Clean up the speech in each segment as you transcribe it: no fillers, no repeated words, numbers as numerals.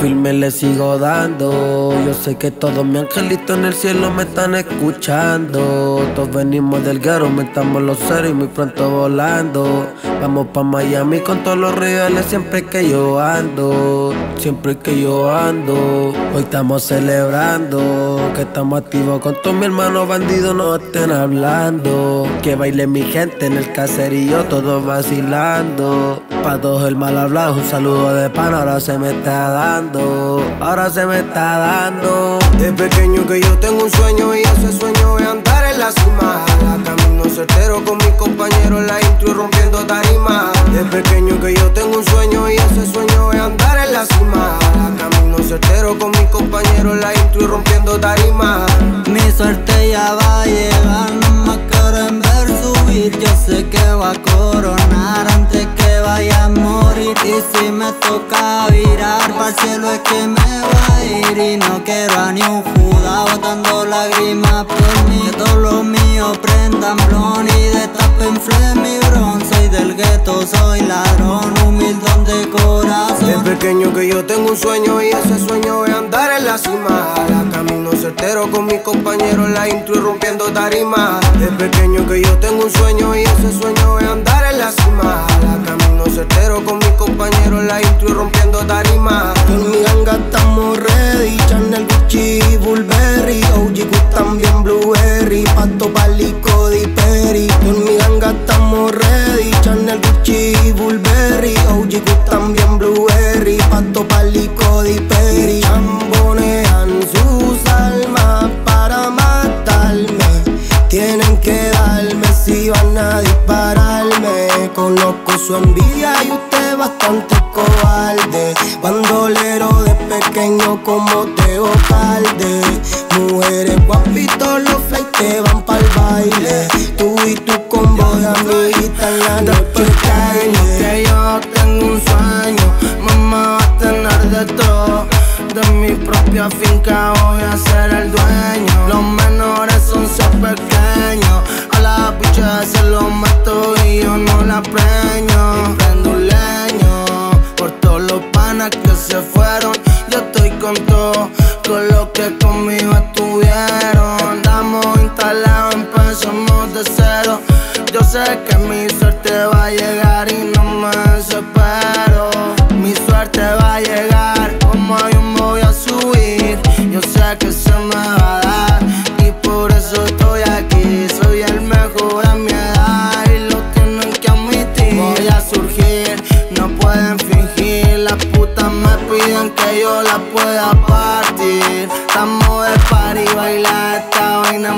firme le sigo dando. Yo sé que todos mis angelitos en el cielo me están escuchando. Todos venimos del guero, metamos los ceros y muy pronto volando. Vamos pa' Miami con todos los reales siempre que yo ando. Siempre que yo ando. Hoy estamos celebrando que estamos activos con todos mis hermanos bandidos, no estén hablando. Que baile mi gente en el caserío, todos vacilando. Pa' todos el mal hablado, un saludo de pan, ahora se me está dando. Ahora se me está dando. De pequeño que yo tengo un sueño y ese sueño es andar en la cima. La camino certero con mis compañeros, la intro y rompiendo tarima. De pequeño que yo tengo un sueño y ese sueño es andar en la cima. La camino certero con mis compañeros, la intro y rompiendo tarima. Mi suerte ya va a llegar, no me quieren ver subir. Yo sé que va a coronar antes que vaya a morir. Y si me toca virar pa'l cielo es que me va a ir. Y no quiero a ni un Judas botando lágrimas por mí. Que todos los míos prendan blon y destapen flame mi bron. Soy del gueto, soy ladrón, humildón de corazón. De pequeño que yo tengo un sueño y ese sueño es andar en la cima. La camino certero con mis compañeros, la intro y rompiendo tarima. De pequeño que yo tengo un sueño y ese sueño es andar en la cima. La camino certero con mis compañeros, la intro y rompiendo tarima. Con mi ganga estamos ready, Chanel, Gucci, Burberry, OG también Blueberry, Pato, Pali, Cody, Perry. Con mi ganga estamos ready, Chanel, Gucci, Burberry, OG también Blueberry, Pato, Pali, Cody, Perry. Chambonean sus almas para matarme, tienen que darme si van a dispararme. Conozco su envidia y usted es bastante cobarde. Bandolero de pequeño como Teo Calde. Mujeres guapitos, los fly te van pa'l baile. Tú y tu combo de amiguitas en la noche calle. Que yo tengo un sueño, mamá va a tener de todo. De mi propia finca voy a ser el dueño. Los menores son ser pequeños. A la bicha se lo meto y yo no la preño. Y prendo un leño por todos los panas que se fueron. Yo estoy con todo, con los que conmigo estuvieron. Estamos instalados, empezamos de cero. Yo sé que mi suerte va a llegar y no me desespero. Mi suerte va a llegar, como yo me voy a subir. Yo sé que se me va a dar y por eso estoy aquí. Soy el mejor a mi edad y lo tienen que admitir. Voy a surgir, no pueden fingir. Las putas me piden que yo la pueda partir. Estamos de party, baila esta vaina,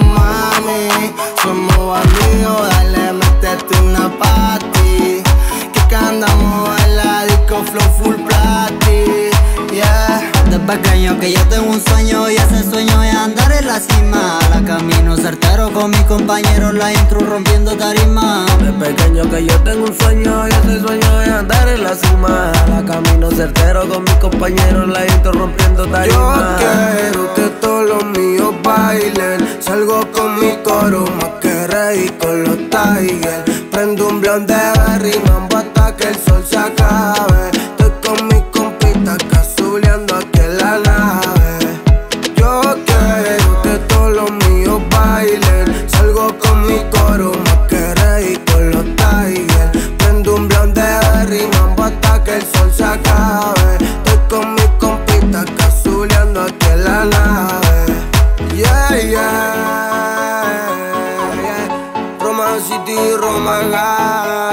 mami. Somos bandidos, dale, métete una party. Que andamos en la disco, flow full plati, yeah. De pequeño que yo tengo un sueño y ese sueño es andar en la cima. La camino certero con mis compañeros, la intro rompiendo tarima. De pequeño que yo tengo un sueño y ese sueño es andar en la cima. La camino certero con mis compañeros, la intro rompiendo tarima. Yo quiero que todos los míos bailen. Salgo con mi coro más que rey con los Tigers. Prendo un blonde de berry, mambo hasta que el sol se acabe. Estoy con mis compitas cazuleando aquí en la nave. Yo quiero que todos los míos bailen. Salgo con mi coro más que rey con los Tigers. Prendo un blonde de berry, mambo hasta que el sol se acabe. Estoy con mis compitas cazuleando aquí en la nave. Yeah, yeah, yeah. Roma City, Roma God.